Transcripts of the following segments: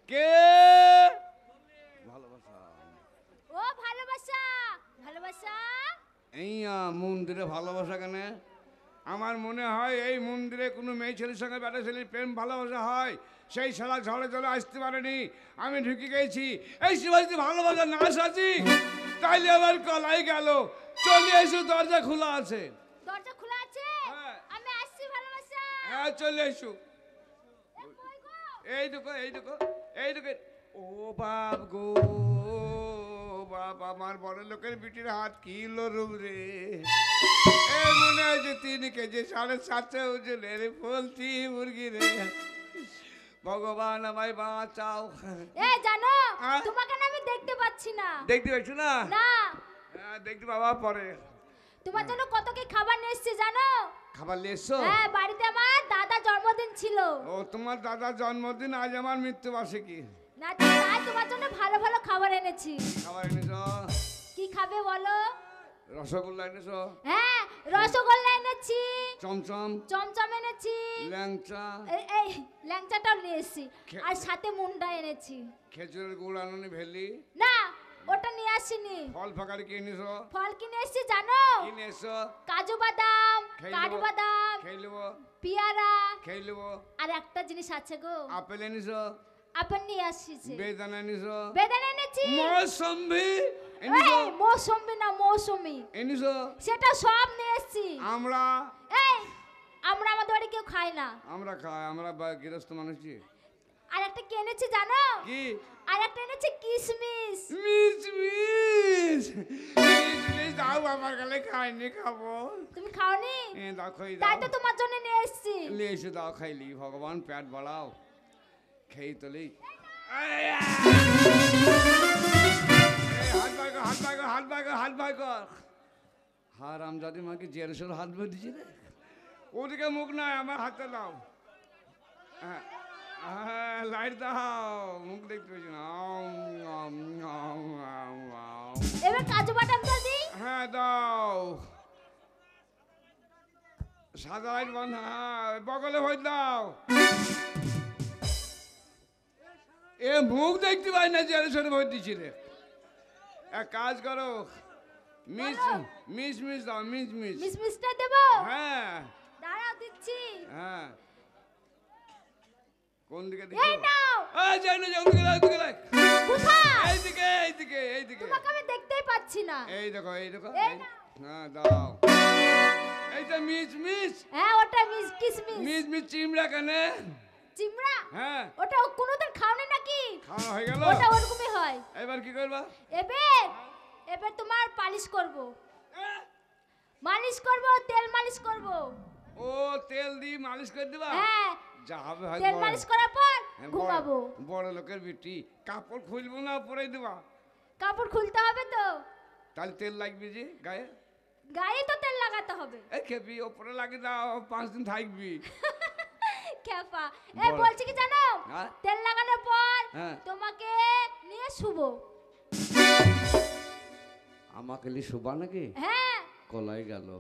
কে? ভালোবাসা। ও ভালোবাসা, ভালোবাসা। এই মন্দিরে ভালোবাসা কেন? আমার মনে হয় এই মন্দিরে কোনো মেয়ে ছেলের সঙ্গে বেটা ছেলের প্রেম ভালোবাসা হয়, সেই শালা ঝড়ে ঝড়ে আসতে পারেনি, আমি ঢুকে গেছি। এই শিবাজি ভালোবাসা না আছি, তাইলে আবার কলাই গেল। চলে এসো, দরজা খোলা আছে। দরজা খোলা আছে? হ্যাঁ। আমি আসছি ভালোবাসা। হ্যাঁ চলে এসো। এ কই গো? এই দেখো এই দেখো এই দেখো। ও বাপ গো বাপ, আমার বড় লোকের বিটির হাত কি লরুম রে। এ মনে হচ্ছে 3 কেজি 7.5 ওজনের পোলট্রি মুরগি রে। ভগবান আমায় বাঁচাও। এ জানো হ্যাঁ? তোমাকে না আমি দেখতে পাচ্ছি না। দেখতে পাচ্ছ না? না। হ্যাঁ দেখতে পাবা পরে। তোমার জন্য কত কি খাবার নিয়ে এসেছি জানো? খাবার নিয়ে এসছো? হ্যাঁ, বাড়িতে আমার দাদা জন্মদিন ছিল। ও তোমার দাদার জন্মদিন, আজ আমার মৃত্যুবার্ষিকী। না তাই তোমার জন্য ভালো ভালো খাবার এনেছি। খাবার এনেছো? কি খাবে বলো? রসগোল্লা এনেছো? হ্যাঁ, রসগোল্লা এনেছি, চমচম, চমচম এনেছি, ল্যাংচা, এই ল্যাংচাটাও নিয়ে এসেছি, খে- আর সাথে মুন্ডা এনেছি। খেজুরের গুড় আননি ভেলি? না, ওটা নিয়ে আসিনি। ফল ফাঁকারি কি এনেছো? ফল কিনে এসেছি জানো? কি নিয়ে এসছো? কাজু বাদাম, খেয়ে কাঠু নেবো। বাদাম, খেয়ে নেবো, পেয়ারা, খেয়ে নেবো। আর একটা জিনিস আছে গো, আপেল এনেছো? আপেল নিয়ে আসিছে। বেদানা এনেছো? বেদানা এনেছি। মৌসম্বি এনেছো? এই মৌসুমি না মৌসুমি, এনেছো? সেটা সব নিয়ে এসেছি। আমরা এই আমরা আমাদের বাড়ি কেউ খায় না। আমরা খাই, আমরা গৃহস্থ মানুষই। আর একটা কি এনেছি জানো? কি? আর একটা এনেছি কিশমিশ। মিস মিস মিস মিস দাও, আমার গালে খাইনি, খাবো। তুমি খাওনি? দাও খাই তাই দাও। তো তোমার জন্য নিয়ে এসেছি। নিয়ে এসে দাও, খাইলি। ভগবান পেট বাড়াও, খেয়ে তোলি। হাত ভাই কর, হাত ভাই কর, হাত ভাই কর, হাত ভাই কর। হারাম জাদি মাকে জেরসের হাত বেঁধেছি রে। ওদিকে মুখ নাই, আমার হাতে দাও। হ্যাঁ হ্যাঁ, লাইট দাও, মুখ দেখতে পেয়েছি না। এবার কাজু বাদাম দাও দি। হ্যাঁ দাও। সাদা লাইট বন্ধ। হ্যাঁ বগলে ভোট দাও। এ মুখ দেখতে পাই না, জেরসের ভোট দিছি রে। এক কাজ করো, মিস মিস মিস দাও, মিস মিস। মিশমিশটা দেবো? হ্যাঁ দাঁড়াও দিচ্ছি। হ্যাঁ। কোন দিকে এই দিছো? নাও। এই যাই না, যাও দিকে, যাও দিকে। কোথায়? এইদিকে এইদিকে এইদিকে। তোমাকে আমি দেখতেই পাচ্ছি না। এই দেখো এই দেখো। এই নাও। হ্যাঁ দাও। এইটা মিস মিস হ্যাঁ, ওটা কিশমিশ। মিস মিস চিমড়া কেনে? চিমড়া? হ্যাঁ ওটা কোনোদিন খাওনি নাকি? খাওয়া হয়ে গেল। ওটা ওরকমই হয়। এবার কি করবা? এবার এবার তোমার পালিশ করব, মালিশ করব, তেল মালিশ করব। ও তেল দিয়ে মালিশ করে দিবা? হ্যাঁ, যা হবে হয়। তেল মালিশ করার পর ঘুমাবো। বড় লোকের বিটি, কাপড় খুলবো না, পরে দিবা? কাপড় খুলতে হবে তো, তাহলে তেল লাগবে যে গায়ে। গায়ে তো তেল লাগাতে হবে। এই খেপি, ওপরে লাগিয়ে দাও, 5 দিন থাকবি। খেপা। এই বলছি কি জানো? হ্যাঁ? তেল লাগানোর পর হ্যাঁ। তোমাকে নিয়ে শুবো। আমাকে লি শুবা নাকি? হ্যাঁ। কলাই গেল।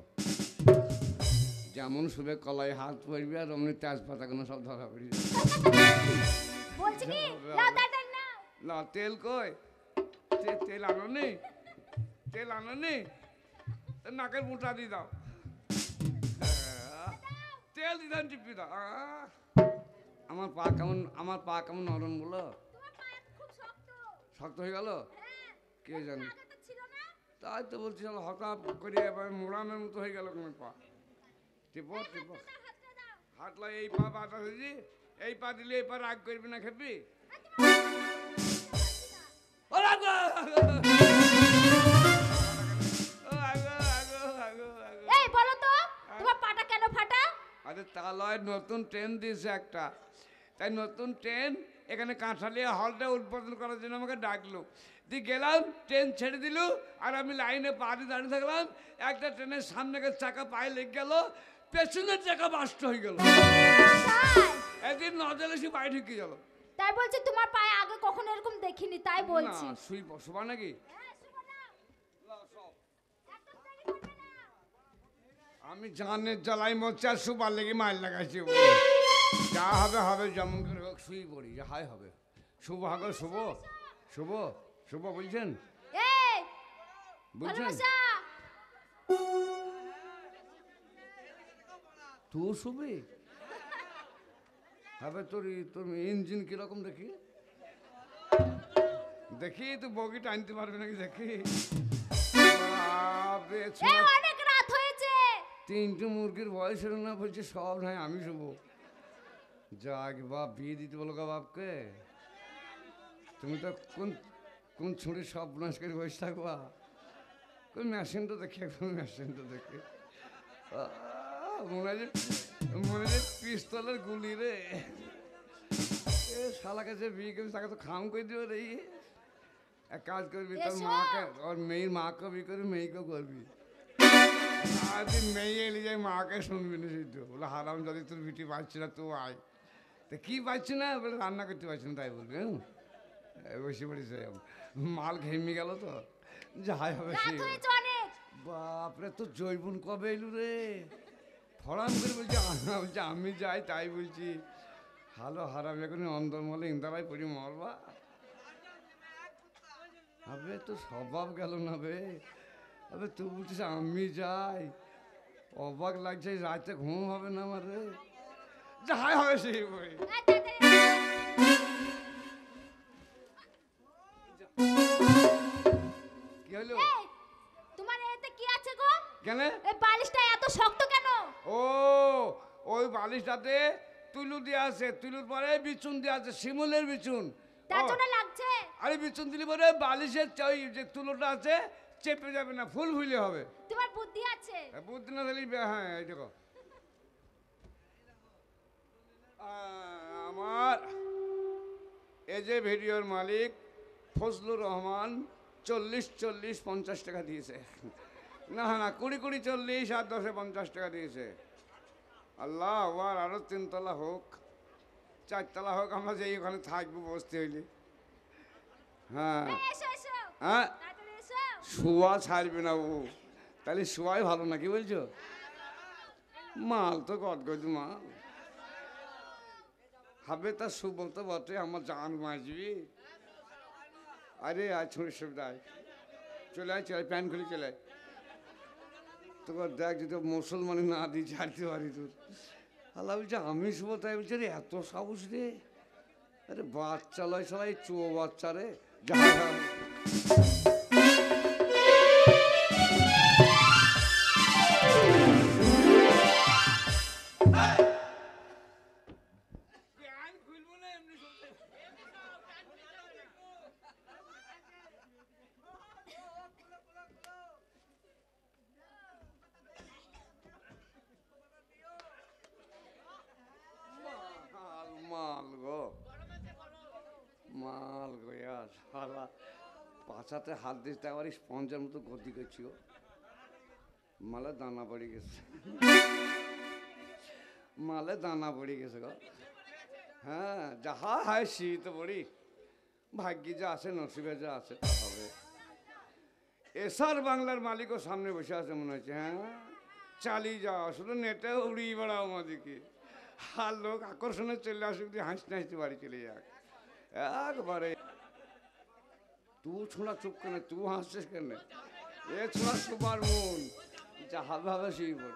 যেমন শুবে কলাই হাত পড়বি, আর অমনি তেজপাতা কোনো সব ধরা পড়ি। বলছি কি নাও তাড়াতাড়ি নাও। না তেল কই? তেল আনো নি? তেল আনো নি? নাকের মুঠা দিয়ে দাও। তেল দিদান টিপি দাও। আমার পা কেমন নরম বলো। তোমার পা খুব শক্ত। শক্ত হয়ে গেল? হ্যাঁ। কে জানে। আগে তো ছিল না। তাই তো বলছি, হঠাৎ করে এবার মোড়ামের মতো হয়ে গেল তোমার পা। টিপো টিপো। হাতটা দাও। হাতলা এই পা বাতা হয়েছি, এই পা দিলে এই পা রাগ করবি না, খেপি? ও রাগো! ও আগো, আগো, আগো, আগো। এই বলো তো তোমার পাটা কেন ফাটা? আরে তা লয়, নতুন ট্রেন দিয়েছে একটা, তাই নতুন ট্রেন এখানে কাঁঠালিয়া হলটা উদ্বোধন করার জন্য আমাকে ডাকলো। দিয়ে গেলাম, ট্রেন ছেড়ে দিল, আর আমি লাইনে পা দিয়ে দাঁড়িয়ে থাকলাম। একটা ট্রেনের সামনে চাকা পায়ে লেগে গেল, পেছনের চাকা বাস্ট হয়ে গেল। তাই? একদিন নজলে সে পায়ে ঢুকে গেল। তাই বলছি তোমার পায়ে আগে কখনো এরকম দেখিনি, তাই না বলছি। শুই বসবা নাকি? হ্যাঁ, শুভ নাও। একদম দেরি করবে না। আমি জানের জ্বালাই মোচার সুপার লেগে মাইল লাগাইছি। যা হবে হবে, যেমন করে হোক শুই পড়ি, যা হয় হবে। শুভ হাগো শুভ শুভ শুভ বলছেন এই বলছেন ভালোবাসা তুই শুভি হবে তোর তোর ইঞ্জিন কিরকম দেখি দেখি তুই বগি টানতে পারবি নাকি দেখি বাপরে, এই ছোড়া অনেক রাত হয়েছে। তিনটে মুরগির বয়স হলো না বলছে সব নাই আমি শুভ যাক বাপ বিয়ে দিতে বলো গা বাপকে তুমি তো কোন কোন ছুঁড়ে সব নাশ করে বসে থাকবা কোন মেশিনটা দেখে কোন মেশিনটা দেখে মনে হয় পিস্তলের গুলি রে এ শালাকে যে বিয়ে করবি তাকে তো খাম করে দিও রে এক কাজ করবি তোর এসো। মাকে ওর মেয়ের মাকে বিয়ে করবি মেয়েকে করবি আর তুই মেয়ে এলে যাই মাকে শুনবি না সেই তো বলে হারাম যদি তোর বিটি পাচ্ছি না তো আয় তা কি পাচ্ছি না বলে রান্না করতে পারছি না তাই বলবি বসে পড়েছে মাল ঘেমে গেল তো যাই হবে রাত সেই হয়েছে অনেক। বাপরে তো জৈবন কবে এলু রে ফড়াম করে বলছি বলছি আমি যাই তাই বলছি ভালো হারাম এখন অন্দরমহলে ইন্দারাই পড়ি মরবা আবে তো স্বভাব গেল না বে আবে তুই বলছিস আমি যাই অবাক লাগছে রাতে ঘুম হবে না আমার রে যাই হবে সেই বই এই তাড়াতাড়ি কি হলো এই তোমার এতে কি আছে গো? কেন এই বালিশটা এত শক্ত কেন? ও ওই বালিশটাতে তুলু দিয়ে আছে তুলুর পরে বিচুন দিয়ে আছে শিমুলের বিচুন তার ও, জন্য লাগছে। আরে বিচুন দিলে পরে বালিশের ওই যে তুলোটা আছে চেপে যাবে না ফুল ফুলে হবে তোমার বুদ্ধি আছে। বুদ্ধি না দিলে হ্যাঁ এই দেখো আমার এই যে ভিডিওর মালিক ফজলুর রহমান 40-40-50 টাকা দিয়েছে না না 20-20-40 আর 10-50 টাকা দিয়েছে আল্লাহ আর আরো 3 তলা হোক 4 তলা হোক আমরা যে ওখানে থাকবো বসতে হইলে হ্যাঁ এই এসো এসো। হ্যাঁ তাড়াতাড়ি এসো। শোয়া ছাড়বে না ও তাহলে শোয়াই ভালো না কি বলছো মাল তো গদগদ মাল হবে তার শুভ তো বটে আমার জান বাঁচবি আরে আর ছুঁড়ে সুবিধা চলে আয় চলে প্যান্ট খুলে চলে আয় তোর দেখ যদি মুসলমানি না দিই ছাড়তে পারি তোর আল্লাহ বলছে আমি শুভ তাই বলছে রে এত সাহস রে আরে বাচ্চা লয় সবাই চো বাচ্চা রে যা মাল গো মাল গো ইয়ার সারা পাছাতে হাত দিতে আবার স্পঞ্জের মতো গদি করছি গো মালে দানা পড়ে গেছে মালে দানা পড়ে গেছে গো হ্যাঁ যাহা হয় শীত পড়ি ভাগ্যে যা আছে নসিবে যা আছে তা হবে এসার বাংলার মালিকও সামনে বসে আছে মনে হচ্ছে হ্যাঁ চালিয়ে যাওয়া শুধু নেটে উড়িয়ে বেড়াও আমাদেরকে আর লোক আকর্ষণে চলে আসুক দিয়ে হাসতে হাসতে বাড়ি চলে যাক একবারে তুই ছোঁড়া চুপ কেন তুই হাসছিস কেন এ ছোঁড়া সুপার মন যা হবে হবে সেই বল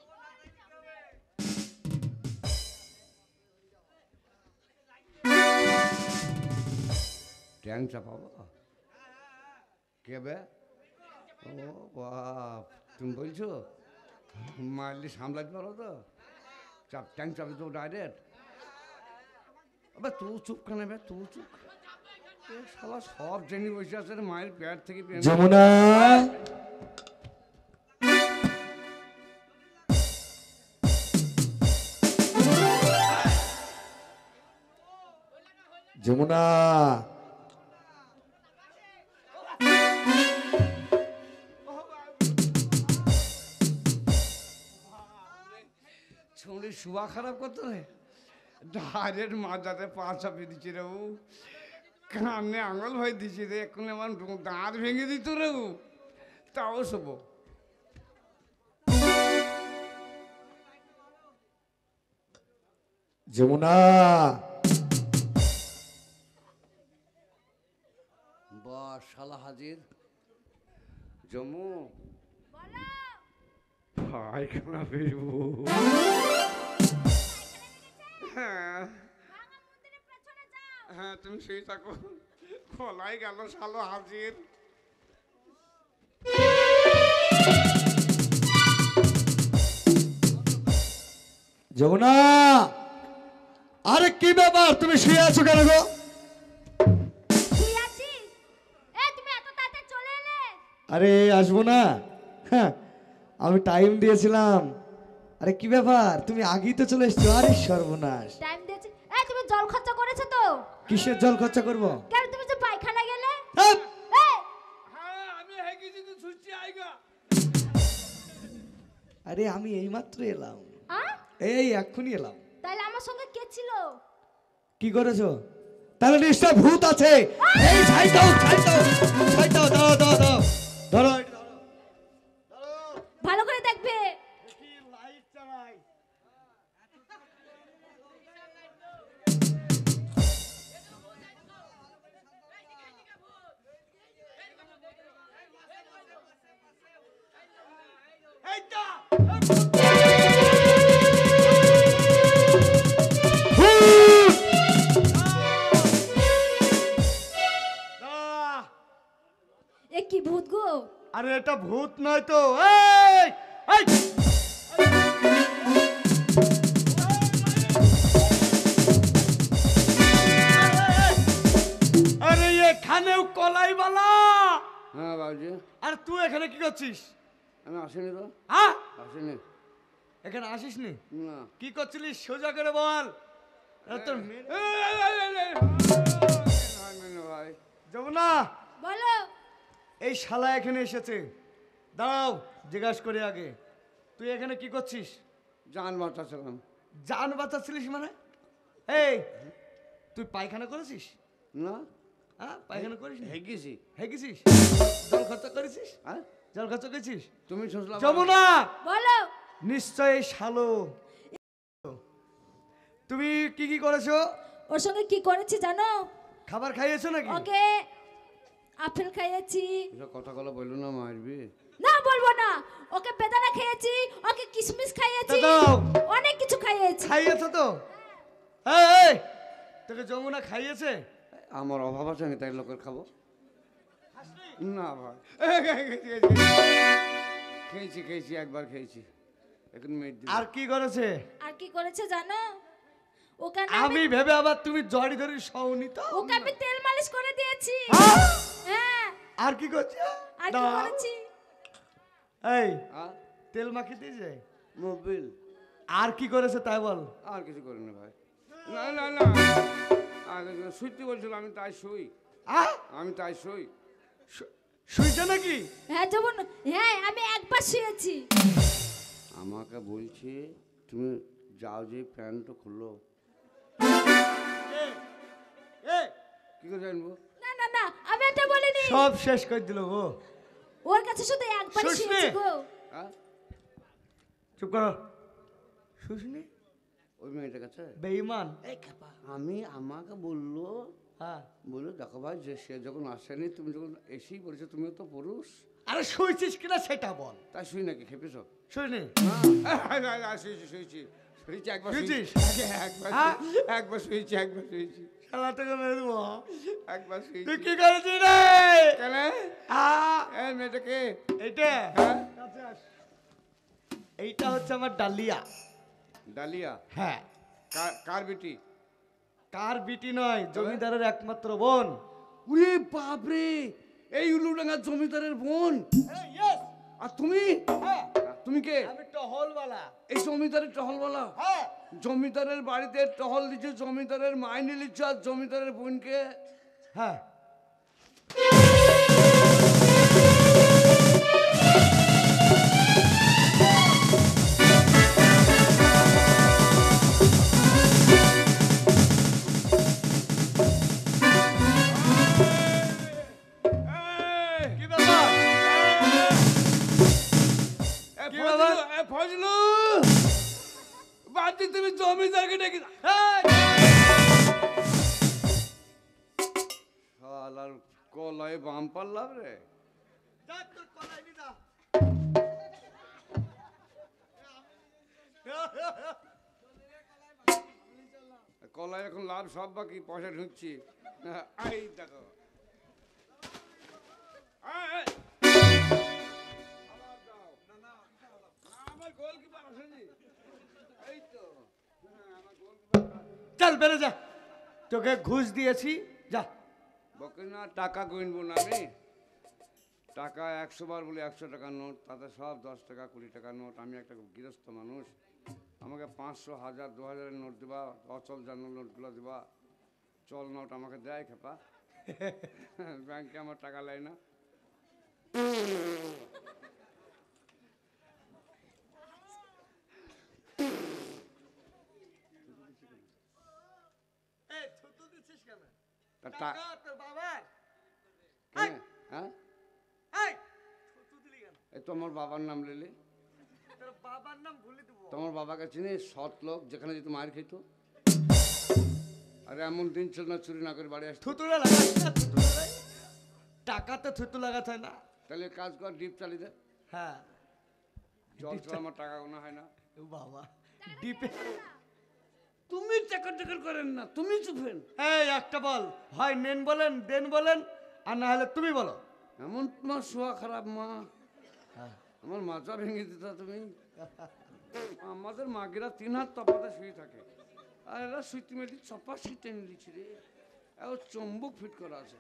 ট্যাং চাপাবো কে বে ও বাপ তুমি বলছো মারলি সামলাতে পারো তো চাপ ট্যাং চাপে তো ডাইরেক্ট আবার তুই চুপ কেন বে তুই চুপ এ শালা সব জেনে বসে আছে রে, মায়ের পেট থেকে প্রেম- যমুনা যমুনা ছুঁড়ি শুয়া খারাপ করতো রে ডাইরেক্ট মাথাতে পা চাপিয়ে দিচ্ছে রে ও কানে আঙুল ভয় দিচ্ছে রে এখন আমার দাঁত ভেঙে দিত রে ও তাও শোভ যমুনা বাহ, শালা হাজির। জমু বলো। পায়খানা ফিরবো। হ্যাঁ ভাঙা মন্দিরের পেছনে যাও। হ্যাঁ, তুমি সেই থাকো। খোলাই গেল শালো হাজির। যমুনা, আরে কি ব্যাপার, তুমি শুয়ে আছো কেন গো? তুই আছিস? তুমি এত তাড়াতাড়ি চলে এলে? আরে আসবো না? হ্যাঁ, আমি টাইম দিয়েছিলাম। আরে কি ব্যাপার, তুমি আগেই তো চলে এসছো। আরে সর্বনাশ, টাইম দিয়েছি। তুমি জল খরচা করেছো তো? কিসের জল খরচা করবো? কেন তুমি যে পায়খানা গেলে? হ্যাঁ, এই, হ্যাঁ, আমি হেগে যদি ছুটছি আইগা। আরে আমি এইমাত্র এলাম, আ? এই এক্ষুনি এলাম। তাহলে আমার সঙ্গে কে ছিল? কি করেছো? তাহলে নিশ্চয় ভূত আছে। এই ছাই দাও, ছাই দাও, ছাই দাও, দাও দাও দাও, ধরো এটা ধরো। ভালো করে দেখবে। লাইট চালাই। এ কি ভূত গো? আরে এটা ভূত নয় তো। এই এই আরে এখানেও কলাইবালা। হ্যাঁ বাবুজি, আর তুই এখানে কি করছিস? আমি আসিনি তো। হ্যাঁ, আসিনি এখানে আসিস নি? না। কি করছিলিস সোজা করে বল। তোর ভাই যমুনা, বলো। এই শালা এখানে এসেছে। দাঁড়াও, জিজ্ঞাসা করে আগে, তুই এখানে কি করছিস? জান বাঁচাছিলাম। জান বাঁচাচ্ছিলিস মানে? এই, তুই পায়খানা করেছিস? না, হ্যাঁ, পায়খানা করিস? হেগেছি। হেগেছিস? জল খরচা করেছিস? হ্যাঁ, জল খরচা করেছিস? তুমি শুনলাম। যমুনা, বলো। নিশ্চয় শালো। তুমি কি কি করেছো? ওর সঙ্গে কি করেছি জানো? খাবার খাইয়েছো নাকি? ওকে আপেল খাইয়েছি। এসব কথাগুলো বললো না, মারবি। না বলবো না। ওকে বেদানা খাইয়েছি, ওকে কিশমিশ খাইয়েছি, দাও। অনেক কিছু খাইয়েছি। খাইয়েছো তো? এই, এই, তোকে যমুনা খাইয়েছে? আমার অভাব আছে, আমি তাই লোকের খাবো না ভাই। খেয়েছি খেয়েছি, একবার খেয়েছি। এখন মেয়ে আর কি করেছে? আর কি করেছে জানো? ওকে আমি ভেবে আবার তুমি জড়ি ধরি সওনি তো। ওকে আমি তেল মালিশ করে দিয়েছি। হ্যাঁ? হ্যাঁ। আর কি করছে? আর কি করেছি? এই, তেল মাখিয়ে দিয়েছে? মোবিল। আর কি করেছে তাই বল। আর কিছু করিনি ভাই। না না না, আগে শুইতে বলছিল, আমি তাই শুই। আমি তাই শুই। শুইছে নাকি? হ্যাঁ যেমন, হ্যাঁ আমি একবার শুয়েছি। আমাকে বলছে তুমি যাও, যে প্যান্টটা খুললো। কি করে জানবো? না না না, আমি এটা বলিনি। সব শেষ করে দিল গো। ওর কাছে শুধু একবার শুসনি? শুয়েছি গো। হ্যাঁ, চুপ করো। শুসনি? ওই মেয়েটার কাছে বেঈমান। এই খেপা। আমাকে বললো, হ্যাঁ, বললো দেখো ভাই, যে সে যখন আসেনি, তুমি যখন এসেই বলেছো, তুমিও তো পুরুষ। আরে শুইছিস কিনা সেটা বল। তাই শুই নাকি, খেপেছ? শুইনি? না, শুয়েছি শুয়েছি শুয়েছি, একবার শুয়েছিস? একবার হ্যাঁ? একবার শুয়েছি, একবার শুয়েছি, শালা তোকে মেরে দেবো। একবার তুই শুয়েছি। কি করেছিস রে? কেন? এই মেয়েটাকে। এইটা? হ্যাঁ, এইটা হচ্ছে আমার ডালিয়া। ডালিয়া? হ্যাঁ। কার বেটি? কার বিটি নয়, জমিদারের একমাত্র বোন। উরে বাপরে, এই উলুডাঙ্গার জমিদারের বোন। আর তুমি? তুমি কে? আমি টহলওয়ালা। এই জমিদারের টহলওয়ালা? হ্যাঁ। জমিদারের বাড়িতে টহল দিচ্ছে, জমিদারের মাইনে নিচ্ছ, আর জমিদারের বোনকে? হ্যাঁ। কি ব্যাপার? কি ব্যাপার? ফজলু, বাড়তি তুমি জমিদারকে ডেকে কলাই বাম পারলাম রে। যা তোর কলাই নি যা। কলাই এখন লাভ সব বাকি, পয়সা ঢুকছি। এই দেখো এই, আবার দাও। আমার গোলকিপার আসেনি। এই তো আমার গোলকিপার। চল বেরো যা, তোকে ঘুষ দিয়েছি, যা। বকে না, টাকা গুনবো না আমি। টাকা 100 বার বলে 100 টাকার নোট, তাতে সব 10 টাকা 20 টাকার নোট। আমি একটা গৃহস্থ মানুষ, আমাকে 500, 1000, 2000-এর নোট দেবা, অচল জানো নোটগুলো দেবা। চল নোট আমাকে দেয় খেপা। ব্যাংকে আমার টাকা লাই না। এই থুতু দিছিস কেন? তা টাকা তোর বাবার। হ্যাঁ হ্যাঁ, এই থুতু দিলি কেন? এই তো আমার বাবার নাম লিলি। তোর বাবার নাম ভুলে দেবো। তোমার বাবাকে চিনিস? সৎ লোক, যেখানে যেত মায়ের খেত। আরে এমন দিন ছিল না চুরি না করে বাড়ি আসতো। থুতুরা লাগাস না, থুতু লাগাই। টাকাতে থুতু লাগাতে হয় না। তাহলে কাজ কর, ডিপ চালিয়ে দে। হ্যাঁ। জল ছাড়া আমার টাকা গোনা হয় না। ও বাবা, ডিপে। তুমি চাকর চাকর করেন না, তুমি চুপেন। এই একটা বল, হয় নেন বলেন, দেন বলেন, আর না হলে তুমি বলো। এমন তোমার শোয়া খারাপ মা, হ্যাঁ। আমার মাথা ভেঙে দিতা তুমি। আমাদের মাগেরা 3 হাত তফাতে শুয়ে থাকে, আর এরা সুইটি মেটি চপা শীতে নিয়েছি রে। এও চম্বুক ফিট করা আছে।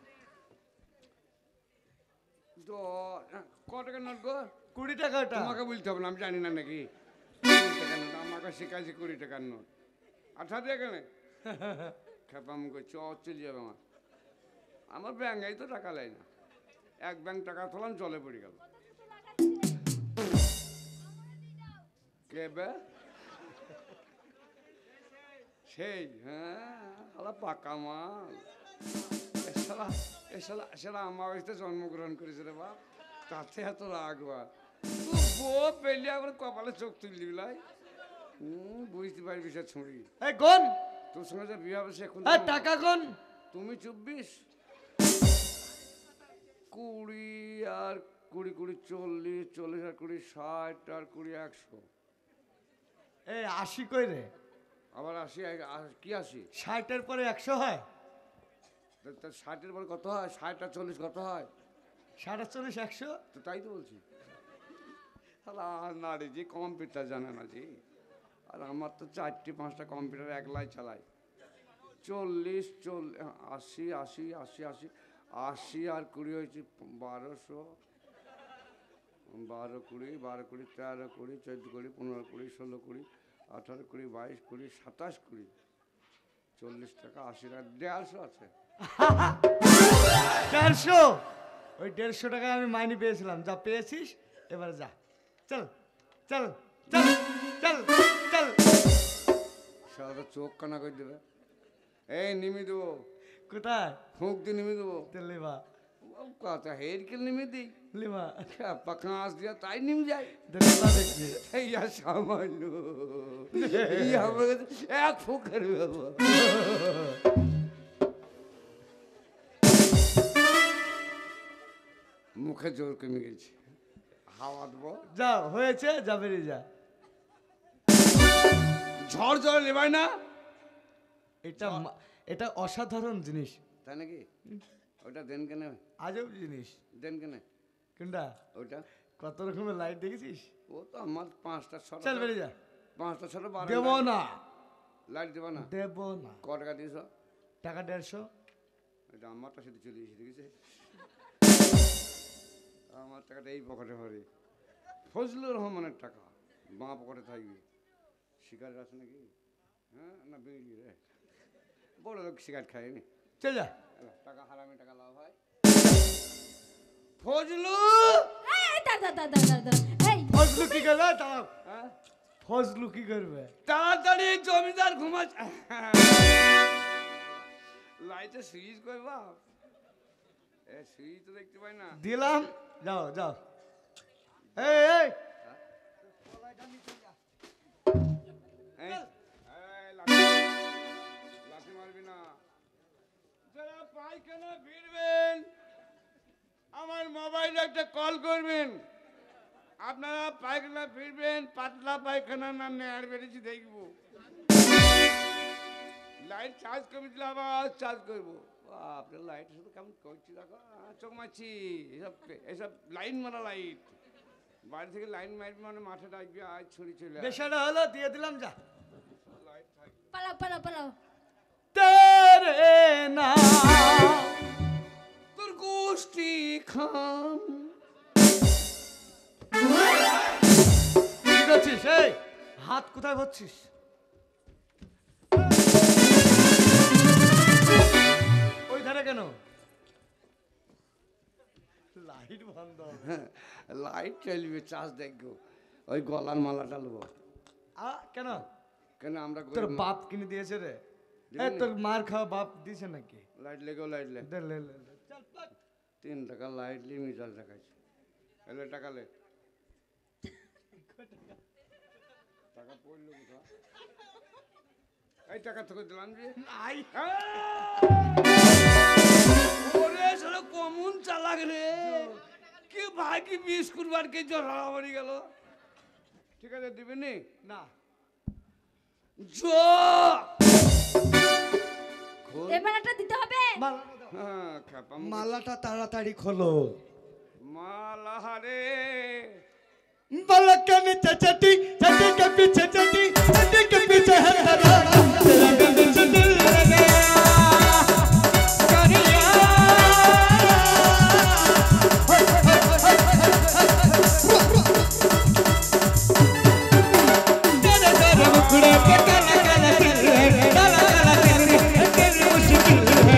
তো ক টাকা নোট গো? 20 টাকা ওটা। তোমাকে বলতে হবে না, আমি জানি না নাকি। 20 টাকার নোট আমাকে শিখাইছে, 20 টাকার নোট। 18 দিয়ে কেন খেপা মুখ চলে যাবে আমার। আমার ব্যাঙ্গাই তো টাকা লাই না, এক ব্যাংক টাকা তোলাম জলে পড়ে গেল। কে বে? সেই হ্যাঁ, আলা পাকা মাল। এসালা আমার বাড়িতে জন্মগ্রহণ করেছে রে বাপ, তাতে এত রাগ বার। তুই বউ পেলে আবার কপালে চোখ তুললি লাই। বুঝতে পারি বিষয় ছুঁড়ি। এই কোন? তোর সঙ্গে যে বিয়ে হবে সে এখন এই টাকা কোন? তুমি 24, 20 আর 20, 40, 40 আর 20, 60 আর 20, 100। এই 80 কই রে? আবার 80, কি 80? 60-এর পরে 100 হয়? 60-এর পরে কত হয়? 60 আর 40 কত হয়? 40, 100। তো তাই তো বলছি। না রে, যে কম্পিউটার জানে না জি। আর আমার তো 4টে 5টা কম্পিউটার একলাই চালাই। 40, 80, 80, 80, 80, 80 আর 20 হয়েছে 1200। 12, 20, 12, 20, 13, 20, 14, 20, 15, 20, 16, 20, 18, 20, 22, 20, 27, 20, 40 টাকা 80 টাকা 150 আছে। 150? ওই 150 টাকা আমি মাইনে পেয়েছিলাম, যা পেয়েছিস এবারে যা। চল চল চল চল চল। সারা চোখ কানা করে দেবে। এই নিমি দেবো, কোথায়? ফুঁক দিয়ে নিমি দেবো। লিমা কথা হেরকেল নিমি দিই, লিমা কাঁচ দিয়া তাই নিমে যায়। লিমা দেখছি। এই আর সামান্য এই আমার কাছে এক ফুকের বাবা। মুখে জোর কমে গেছে, হাওয়া দেবো। যা হয়েছে, যা বেরিয়ে যা। ঝড় ঝড় নেবাই না। এটা অসাধারণ জিনিস। তাই নাকি? ওটা দেন কেন? আজব জিনিস। দেন কেন কোনটা? ওটা? কত রকমের লাইট দেখেছিস? ও তো আমার 5টা 6টা। চল বেরিয়ে যা। 5টা 6টা 12 দেব না, লাইট দেবা না? দেব না। ক টাকা দিয়েছ? টাকা 150। এটা আমারটা সেটা চলে এসে দেখেছে। আমার টাকাটা এই পকেটে ভরে, ফজলুর রহমানের টাকা বাঁ পকেটে থাকবে। সিগারেট আছে নাকি? হ্যাঁ না বিড়ি রে, বড় লোক সিগারেট খায়নি। চল যা। টাকা হারামে টাকা লাভ হয়। ফজলু এই দাদা দাদা দাদা এই ফজলু কি করবে? দাঁড়াও। হ্যাঁ, ফজলু কি করবে? তাড়াতাড়ি জমিদার ঘুমাচ্ছে। লাইটে সুইচ কই বাপ, এ সুইচ তো দেখতে পাই না। দিলাম, যাও যাও। এই এই এই, লাঠি মারবি না। যারা পায়খানা ফিরবেন আমার মোবাইলে একটা কল করবেন। আপনারা পায়খানা ফিরবেন, পাতলা পায়খানা না নেয়ার বেড়েছি দেখবো। লাইট চার্জ করে দিলে আবার চার্জ করবো। আপনার লাইট শুধু কেমন করছি দেখো, চোখ মারছি। এসব লাইন মারা লাইট, বাড়ি থেকে লাইন মারবে মানে মাঠে ডাকবে, আজ ছড়ি চলে আসবে। বিষয়টা হলো দিয়ে দিলাম, যা। লাইট থাকবে। পালাও পালাও পালাও। তেরে না তোর গোষ্ঠী খাম। কি করছিস? এই হাত কোথায় ভরছিস? ওই ধারে কেন? লাইট বন্ধ। লাইট চলবে, চার্জ দেখবো, ওই গলার মালাটা নেবো। কেন? কেন আমরা তোর বাপ কিনে দিয়েছে রে? দিবি না? তোর মার খাওয়া বাপ দিয়েছে নাকি? লাইট লেগেও লাইট লে। দে, লে, লে, লে। চল, চল। 3 টাকা লাইট লি, মিটার দেখাচ্ছে। এলে টাকা লে। টাকা পড়লো কোথায়? এই টাকা তোকে দিলাম যে। আই ওরে শালা কমন চালাক রে, কি ভাই কি বিস্কুট বার কে জড়া মারি গেল। ঠিক আছে দিবি নি? না, জো এবার একটা দিতে হবে। মালাটা দাও। হ্যাঁ খাপা মালাটা তাড়াতাড়ি খোলো। माला रे बालक के नीचे चटी, चटी के पीछे चटी, चटी के पीछे है तेरा, तेरा के नीचे दिल लगा करिया। तेरे तेरे मुखड़े पे काला काला तिल है, काला काला तिल है, तेरी मुश्किल है।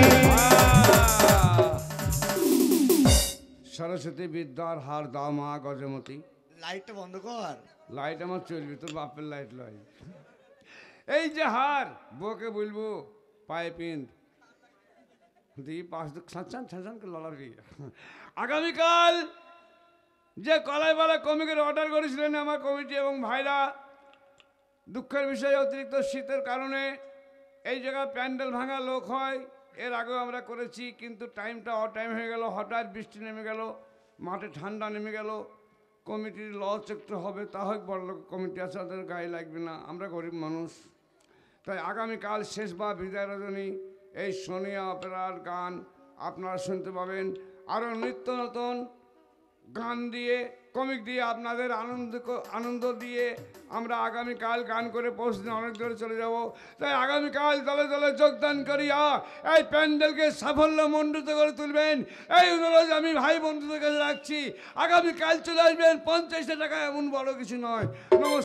सरस्वती विद्यार हार दाও মা গজমতি। লাইটটা বন্ধ কর। লাইট আমার চলবে, তোর বাপের লাইট লয়। এই যে হার বউকে বলবো পায়ে পিন দিয়ে পাঁচ দুঃখ ছাঁচান ছাঁচানকে লড়াবি। আগামীকাল যে কলাইবালা কমিটির অর্ডার করেছিলেন আমার কমিটি এবং ভাইরা, দুঃখের বিষয় অতিরিক্ত শীতের কারণে এই জায়গায় প্যান্ডেল ভাঙা লোক হয়। এর আগেও আমরা করেছি, কিন্তু টাইমটা অটাইম হয়ে গেল, হঠাৎ বৃষ্টি নেমে গেল, মাঠে ঠান্ডা নেমে গেল। কমিটির লস একটু হবে, তা হোক বড় লোক কমিটি আছে, ওদের গায়ে লাগবে না, আমরা গরিব মানুষ। তাই আগামীকাল শেষ বা বিদায় রজনী এই সোনিয়া অপেরার গান আপনারা শুনতে পাবেন। আরও নিত্য নতুন গান দিয়ে, কমিক দিয়ে আপনাদের আনন্দ দিয়ে আমরা আগামীকাল গান করে পৌঁছদিন অনেক দূরে চলে যাব। তাই আগামীকাল দলে দলে যোগদান করিয়া এই প্যান্ডেলকে সাফল্যমণ্ডিত করে তুলবেন, এই অনুরোধ আমি ভাই বন্ধুদের কাছে রাখছি। আগামীকাল চলে আসবেন, 50 টাকা এমন বড় কিছু নয়। নমস্কার।